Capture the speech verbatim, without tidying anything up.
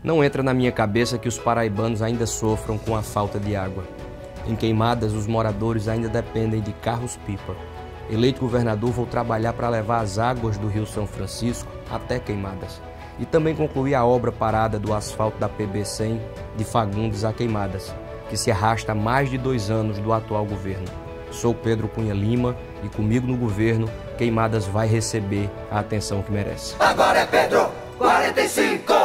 Não entra na minha cabeça que os paraibanos ainda sofram com a falta de água. Em Queimadas, os moradores ainda dependem de carros-pipa. Eleito governador, vou trabalhar para levar as águas do Rio São Francisco até Queimadas. E também concluir a obra parada do asfalto da P B cem de Fagundes a Queimadas, que se arrasta há mais de dois anos do atual governo. Sou Pedro Cunha Lima e comigo no governo, Queimadas vai receber a atenção que merece. Agora é Pedro quarenta e cinco!